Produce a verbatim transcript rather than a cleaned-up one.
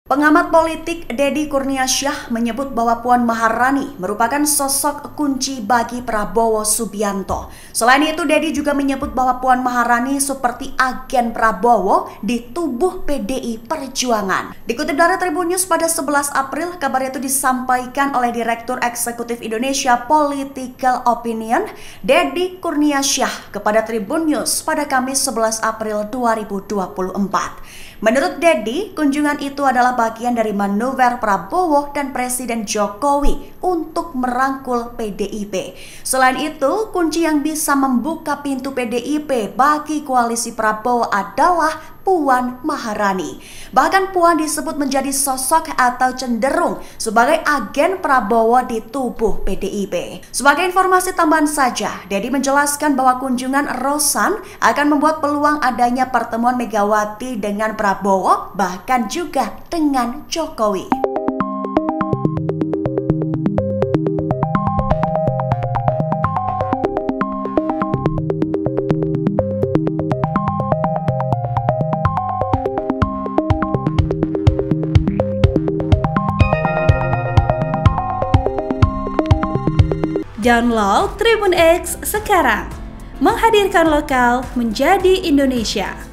Pengamat politik Deddy Kurniasyah menyebut bahwa Puan Maharani merupakan sosok kunci bagi Prabowo Subianto. Selain itu, Deddy juga menyebut bahwa Puan Maharani seperti agen Prabowo di tubuh P D I Perjuangan. Dikutip dari Tribun News pada sebelas April, kabar itu disampaikan oleh Direktur Eksekutif Indonesia Political Opinion, Deddy Kurniasyah, kepada Tribun News pada Kamis sebelas April dua ribu dua puluh empat. Menurut Deddy, kunjungan itu adalah bagian dari manuver Prabowo dan Presiden Jokowi untuk merangkul P D I P. Selain itu, kunci yang bisa membuka pintu P D I P bagi koalisi Prabowo adalah Puan Maharani. Bahkan Puan disebut menjadi sosok atau cenderung sebagai agen Prabowo di tubuh P D I P. Sebagai informasi tambahan saja, Deddy menjelaskan bahwa kunjungan Rosan akan membuat peluang adanya pertemuan Megawati dengan Prabowo, bahkan juga dengan Jokowi. Download Tribun X sekarang, menghadirkan lokal menjadi Indonesia.